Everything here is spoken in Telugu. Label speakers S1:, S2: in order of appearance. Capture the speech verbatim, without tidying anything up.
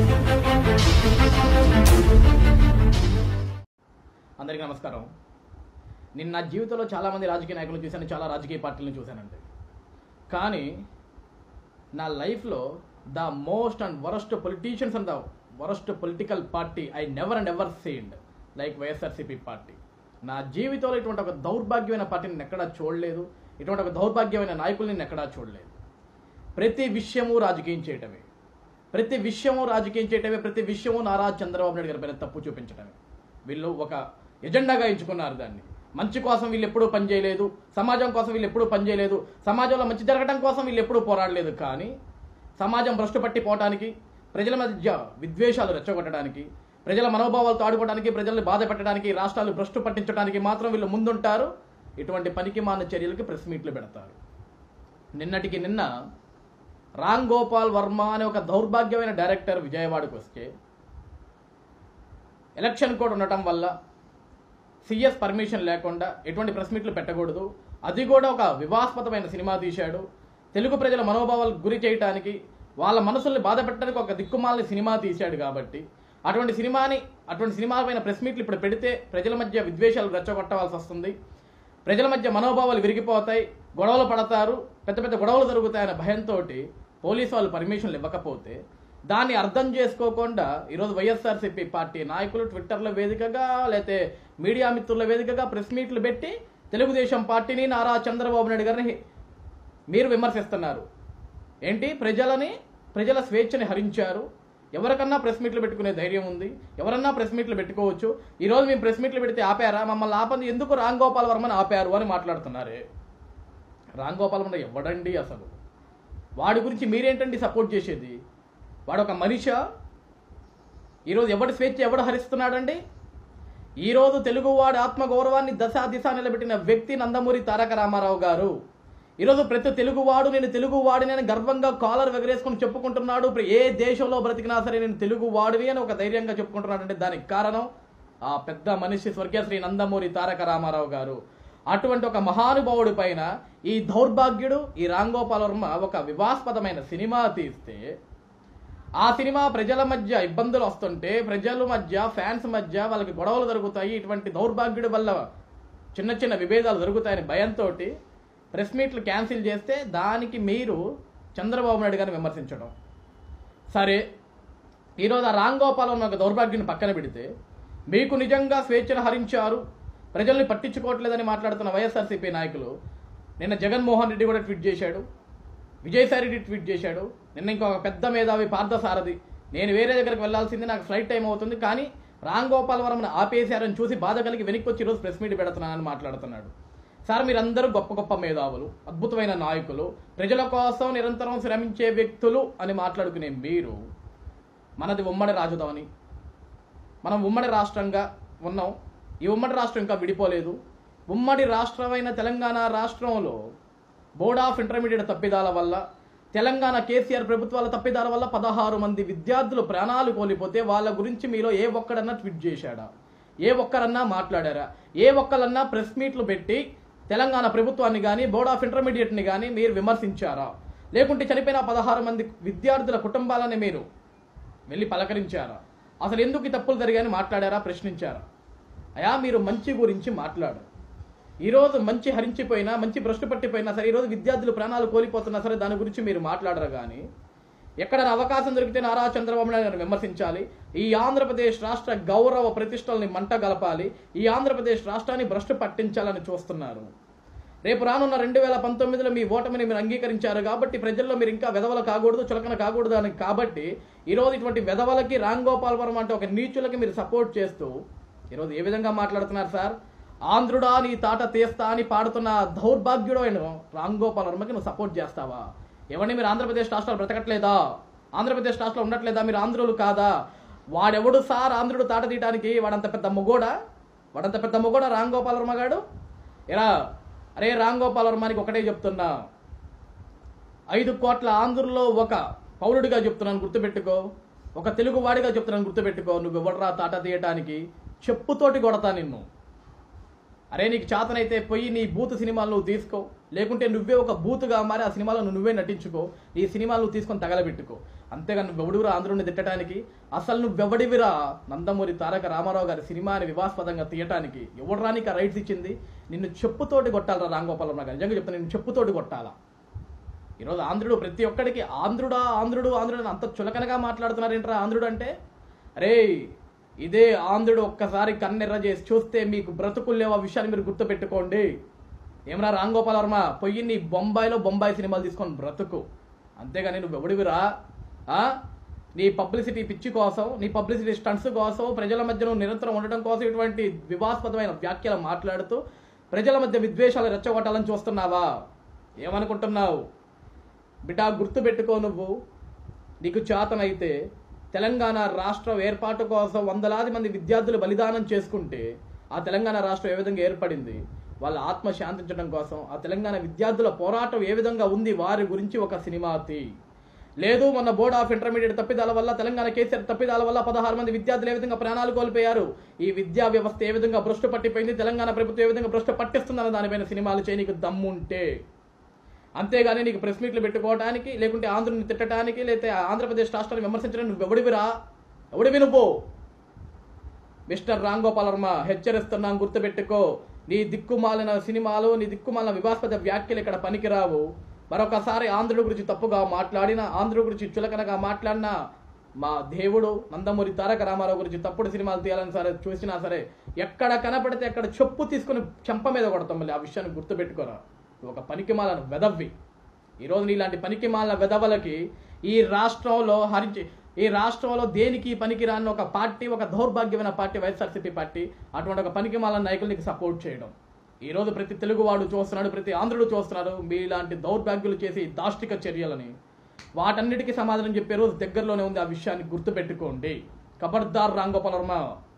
S1: అందరికీ నమస్కారం. నేను నా జీవితంలో చాలామంది రాజకీయ నాయకులను చూశాను, చాలా రాజకీయ పార్టీలను చూశానండి. కానీ నా లైఫ్లో the most and worst politicians and the worst political party I never and ever seened like YSRCP party. నా జీవితంలో ఇటువంటి ఒక దౌర్భాగ్యమైన పార్టీని నేను ఎక్కడా చూడలేదు, ఇటువంటి ఒక దౌర్భాగ్యమైన నాయకుల్ని నేను ఎక్కడా చూడలేదు. ప్రతి విషయము రాజకీయం చేయటమే, ప్రతి విషయము రాజకీయం చేయటమే, ప్రతి విషయము నారా చంద్రబాబు నాయుడు గారి పైన తప్పు చూపించటమే. వీళ్ళు ఒక ఎజెండాగా ఎంచుకున్నారు దాన్ని. మంచి కోసం వీళ్ళు ఎప్పుడూ పనిచేయలేదు, సమాజం కోసం వీళ్ళు ఎప్పుడూ పనిచేయలేదు, సమాజంలో మంచి జరగడం కోసం వీళ్ళు ఎప్పుడూ పోరాడలేదు. కానీ సమాజం భ్రష్టు పట్టి పోవటానికి, ప్రజల మధ్య విద్వేషాలు రెచ్చగొట్టడానికి, ప్రజల మనోభావాలతో ఆడుకోవడానికి, ప్రజల్ని బాధ పెట్టడానికి, రాష్ట్రాలు భ్రష్టు పట్టించడానికి మాత్రం వీళ్ళు ముందుంటారు. ఇటువంటి పనికిమాలిన చర్యలకి ప్రెస్ మీట్లు పెడతారు. నిన్నటికి నిన్న రామ్ గోపాల్ వర్మ అనే ఒక దౌర్భాగ్యమైన డైరెక్టర్ విజయవాడకు వస్తే ఎలక్షన్ కోడ్ ఉండటం వల్ల సిఎస్ పర్మిషన్ లేకుండా ఎటువంటి ప్రెస్ మీట్లు పెట్టకూడదు, అది కూడా ఒక వివాదాస్పదమైన సినిమా తీశాడు, తెలుగు ప్రజల మనోభావాలకు గురి చేయడానికి, వాళ్ళ మనసుల్ని బాధ పెట్టడానికి ఒక దిక్కుమాలని సినిమా తీశాడు. కాబట్టి అటువంటి సినిమాని అటువంటి సినిమాపైన ప్రెస్ మీట్లు ఇప్పుడు పెడితే ప్రజల మధ్య విద్వేషాలు రెచ్చగొట్టవలసి వస్తుంది, ప్రజల మధ్య మనోభావాలు విరిగిపోతాయి, గొడవలు పడతారు, పెద్ద పెద్ద గొడవలు జరుగుతాయనే భయంతో పోలీసు వాళ్ళు పర్మిషన్లు ఇవ్వకపోతే దాన్ని అర్థం చేసుకోకుండా ఈరోజు వైఎస్ఆర్సీపీ పార్టీ నాయకులు ట్విట్టర్ల వేదికగా లేకపోతే మీడియా మిత్రుల వేదికగా ప్రెస్ మీట్లు పెట్టి తెలుగుదేశం పార్టీని, నారా చంద్రబాబు నాయుడు గారిని మీరు విమర్శిస్తున్నారు. ఏంటి, ప్రజలని ప్రజల స్వేచ్ఛని హరించారు, ఎవరికన్నా ప్రెస్ మీట్లు పెట్టుకునే ధైర్యం ఉంది, ఎవరన్నా ప్రెస్ మీట్లు పెట్టుకోవచ్చు, ఈరోజు మేము ప్రెస్ మీట్లు పెడితే ఆపారా, మమ్మల్ని ఆపంది ఎందుకు రామ్ గోపాల్ వర్మని ఆపారు అని మాట్లాడుతున్నారే. రామ్ గోపాల్ వర్మ ఎవడండి అసలు? వాడి గురించి మీరేంటండి సపోర్ట్ చేసేది? వాడు ఒక మనిషా? ఈరోజు ఎవడి స్వేచ్ఛ ఎవడు హరిస్తున్నాడండి? ఈరోజు తెలుగువాడి ఆత్మగౌరవాన్ని దశ దిశ నిలబెట్టిన వ్యక్తి నందమూరి తారక రామారావు గారు. ఈరోజు ప్రతి తెలుగువాడు నేను తెలుగువాడిని అని గర్వంగా కాలర్ ఎగరేసుకొని చెప్పుకుంటున్నాడు. ఏ దేశంలో బ్రతికినా సరే నేను తెలుగువాడిని అని ఒక ధైర్యంగా చెప్పుకుంటున్నాడంటే దానికి కారణం ఆ పెద్ద మనిషి స్వర్గీయ శ్రీ నందమూరి తారక రామారావు గారు. అటువంటి ఒక మహానుభావుడి పైన ఈ దౌర్భాగ్యుడు ఈ రామ్ గోపాల్ వర్మ ఒక వివాదాస్పదమైన సినిమా తీస్తే ఆ సినిమా ప్రజల మధ్య ఇబ్బందులు వస్తుంటే, ప్రజల మధ్య ఫ్యాన్స్ మధ్య వాళ్ళకి గొడవలు జరుగుతాయి, ఇటువంటి దౌర్భాగ్యుడి వల్ల చిన్న చిన్న విభేదాలు జరుగుతాయని భయంతో ప్రెస్ మీట్లు క్యాన్సిల్ చేస్తే దానికి మీరు చంద్రబాబు నాయుడు గారిని విమర్శించడం సరే. ఈరోజు ఆ రామ్ గోపాల్ వర్మ ఒక దౌర్భాగ్యుని పక్కన పెడితే మీకు నిజంగా స్వేచ్ఛను హరించారు, ప్రజల్ని పట్టించుకోవట్లేదని మాట్లాడుతున్న వైఎస్ఆర్సీపీ నాయకులు నిన్న జగన్మోహన్ రెడ్డి కూడా ట్వీట్ చేశాడు, విజయసాయి రెడ్డి ట్వీట్ చేశాడు, నిన్న ఇంకొక పెద్ద మేధావి పార్థసారథి నేను వేరే దగ్గరికి వెళ్లాల్సింది, నాకు ఫ్లైట్ టైం అవుతుంది, కానీ రామ్ గోపాల్ వర్మను ఆపేశారని చూసి బాధ కలిగి వెనక్కి వచ్చి ఈరోజు ప్రెస్ మీట్ పెడుతున్నానని మాట్లాడుతున్నాడు. సార్, మీరందరూ గొప్ప గొప్ప మేధావులు, అద్భుతమైన నాయకులు, ప్రజల కోసం నిరంతరం శ్రమించే వ్యక్తులు అని మాట్లాడుకునే మీరు మనది ఉమ్మడి రాజధాని, మనం ఉమ్మడి రాష్ట్రంగా ఉన్నాం, ఈ ఉమ్మడి రాష్ట్రం ఇంకా విడిపోలేదు. ఉమ్మడి రాష్ట్రమైన తెలంగాణ రాష్ట్రంలో బోర్డ్ ఆఫ్ ఇంటర్మీడియట్ తప్పిదాల వల్ల, తెలంగాణ కేసీఆర్ ప్రభుత్వాల తప్పిదాల వల్ల పదహారు మంది విద్యార్థులు ప్రాణాలు కోల్పోతే వాళ్ళ గురించి మీలో ఏ ఒక్కడన్నా ట్వీట్ చేశాడా? ఏ ఒక్కరన్నా మాట్లాడారా? ఏ ఒక్కరన్నా ప్రెస్ మీట్లు పెట్టి తెలంగాణ ప్రభుత్వాన్ని కానీ బోర్డ్ ఆఫ్ ఇంటర్మీడియట్ని కానీ మీరు విమర్శించారా? లేకుంటే చనిపోయిన పదహారు మంది విద్యార్థుల కుటుంబాలని మీరు వెళ్ళి పలకరించారా? అసలు ఎందుకు ఈ తప్పులు జరిగాయని మాట్లాడారా? ప్రశ్నించారా? అయా, మీరు మంచి గురించి మాట్లాడారు. ఈరోజు మంచి హరించిపోయినా, మంచి భ్రష్టు పట్టిపోయినా సరే, ఈరోజు విద్యార్థులు ప్రాణాలు కోల్పోతున్నా సరే దాని గురించి మీరు మాట్లాడరు. కానీ ఎక్కడైనా అవకాశం దొరికితే నారా చంద్రబాబు నాయుడు గారిని విమర్శించాలి, ఈ ఆంధ్రప్రదేశ్ రాష్ట్ర గౌరవ ప్రతిష్టల్ని మంట గలపాలి, ఈ ఆంధ్రప్రదేశ్ రాష్ట్రాన్ని భ్రష్టు పట్టించాలని చూస్తున్నారు. రేపు రానున్న రెండు వేల పంతొమ్మిదిలో మీ ఓటమిని మీరు అంగీకరించారు కాబట్టి ప్రజల్లో మీరు ఇంకా వెధవలు కాకూడదు, చులకన కాకూడదు అని కాబట్టి ఈరోజు ఇటువంటి వెధవలకి, రామ్ గోపాల్ వర్మ అంటే ఒక నీచులకి మీరు సపోర్ట్ చేస్తూ ఈరోజు ఏ విధంగా మాట్లాడుతున్నారు సార్? ఆంధ్రుడా నీ తాట తీస్తా అని పాడుతున్న దౌర్భాగ్యుడు అయిన రామ్ గోపాల్ వర్మకి నువ్వు సపోర్ట్ చేస్తావా? ఎవరిని మీరు ఆంధ్రప్రదేశ్ రాష్ట్రాలు బ్రతకట్లేదా? ఆంధ్రప్రదేశ్ రాష్ట్రంలో ఉండట్లేదా? మీరు ఆంధ్రులు కాదా? వాడెవడు సార్ ఆంధ్రుడు తాట తీయడానికి? వాడంత పెద్ద మొగోడా? వాడంత పెద్ద మొగోడా రామ్ గోపాల్ వర్మ గాడు? ఎరా, అరే రామ్ గోపాల్ వర్మానికి ఒకటే చెప్తున్నా, ఐదు కోట్ల ఆంధ్రుల్లో ఒక పౌరుడిగా చెప్తున్నాను గుర్తుపెట్టుకో, ఒక తెలుగు వాడిగా చెప్తున్నాను గుర్తుపెట్టుకో. నువ్వు ఎవడరా తాట తీయటానికి? చెప్పుతోటి కొడతా నిన్ను. అరే నీకు చేతనైతే పోయి నీ బూత్ సినిమాలు నువ్వు తీసుకో, లేకుంటే నువ్వే ఒక బూత్గా మారి ఆ సినిమాలో నువ్వే నటించుకో, నీ సినిమాలు తీసుకొని తగలబెట్టుకో. అంతేగా నువ్వెవడుగురా ఆంధ్రుడిని తిట్టడానికి? అసలు నువ్వెవడివిరా నందమూరి తారక రామారావు గారి సినిమాని వివాదాస్పదంగా తీయటానికి? ఎవడరా నీకు ఆ రైట్స్ ఇచ్చింది? నిన్ను చెప్పుతోటి కొట్టాలరా రాంగోపాలరావు గారు, నిజంగా చెప్తాను, నిన్ను చెప్పుతోటి కొట్టాలా. ఈరోజు ఆంధ్రుడు ప్రతి ఒక్కడికి ఆంధ్రుడా ఆంధ్రుడు ఆంధ్రుడు అంత చులకనగా మాట్లాడుతున్నారేంట్రా ఆంధ్రుడు అంటే? అరే ఇదే ఆంధ్రుడు ఒక్కసారి కన్నెర్ర చేసి చూస్తే మీకు బ్రతుకులు లేవు, ఆ విషయాన్ని మీరు గుర్తుపెట్టుకోండి. ఏమరా రాంగోపాల్ వర్మ, పొయ్యి నీ బొంబాయిలో బొంబాయి సినిమాలు తీసుకొని బ్రతుకు. అంతేగాని నువ్వు ఎవడివిరా? నీ పబ్లిసిటీ పిచ్చి కోసం, నీ పబ్లిసిటీ స్టంట్స్ కోసం, ప్రజల మధ్య నువ్వు నిరంతరం ఉండడం కోసం ఇటువంటి వివాదాస్పదమైన వ్యాఖ్యలు మాట్లాడుతూ ప్రజల మధ్య విద్వేషాలు రెచ్చగొట్టాలని చూస్తున్నావా? ఏమనుకుంటున్నావు బిడ్డ? గుర్తుపెట్టుకో, నువ్వు నీకు చేతనైతే తెలంగాణ రాష్ట్రం ఏర్పాటు కోసం వందలాది మంది విద్యార్థులు బలిదానం చేసుకుంటే ఆ తెలంగాణ రాష్ట్రం ఏ విధంగా ఏర్పడింది, వాళ్ళ ఆత్మ శాంతించడం కోసం ఆ తెలంగాణ విద్యార్థుల పోరాటం ఏ విధంగా ఉంది, వారి గురించి ఒక సినిమా తీ. లేదు మొన్న బోర్డ్ ఆఫ్ ఇంటర్మీడియట్ తప్పిదాల వల్ల, తెలంగాణ కేసీఆర్ తప్పిదాల వల్ల పదహారు మంది విద్యార్థులు ఏ విధంగా ప్రాణాలు కోల్పోయారు, ఈ విద్యా వ్యవస్థ ఏ విధంగా భ్రష్టు పట్టిపోయింది, తెలంగాణ ప్రభుత్వం ఏ విధంగా భ్రష్టు పట్టిస్తుందన్న దానిపైన సినిమాలు చేయి నీకు దమ్ముంటే. అంతేగాని నీకు ప్రెస్ మీట్లు పెట్టుకోవడానికి, లేకుంటే ఆంధ్రుని తిట్టడానికి, లేకపోతే ఆంధ్రప్రదేశ్ రాష్ట్రాన్ని విమర్శించడానికి నువ్వు ఎవడివిరా? ఎవడివి నువ్వు? మిస్టర్ రాంగోపాల్ వర్మ, హెచ్చరిస్తున్నాం, గుర్తుపెట్టుకో. నీ దిక్కుమాలిన సినిమాలు, నీ దిక్కుమాలిన వివాదాస్పద వ్యాఖ్యలు ఇక్కడ పనికిరావు. మరొకసారి ఆంధ్రుడి గురించి తప్పుగా మాట్లాడినా, ఆంధ్రుడి గురించి చులకనగా మాట్లాడినా, మా దేవుడు నందమూరి తారక రామారావు గురించి తప్పుడు సినిమాలు తీయాలని సరే చూసినా సరే ఎక్కడ కనపడితే అక్కడ చెప్పు తీసుకుని చెంప మీద కొడతాం. మళ్ళీ ఆ విషయాన్ని గుర్తుపెట్టుకోరా. ఒక పనికిమాలిన వెదవ్వి. ఈరోజు నీలాంటి పనికిమాలిన వెదవలకి ఈ రాష్ట్రంలో హరించి ఈ రాష్ట్రంలో దేనికి పనికిరాని ఒక పార్టీ, ఒక దౌర్భాగ్యమైన పార్టీ వైఎస్ఆర్సీపీ పార్టీ, అటువంటి ఒక పనికిమాలిన నాయకులు సపోర్ట్ చేయడం. ఈరోజు ప్రతి తెలుగువాడు చూస్తున్నాడు, ప్రతి ఆంధ్రుడు చూస్తున్నారు మీలాంటి దౌర్భాగ్యులు చేసి దాష్టిక చర్యలని. వాటన్నిటికీ సమాధానం చెప్పే రోజు దగ్గరలోనే ఉంది. ఆ విషయాన్ని గుర్తుపెట్టుకోండి. ఖబర్దార్ రాంగోపాల్ వర్మ.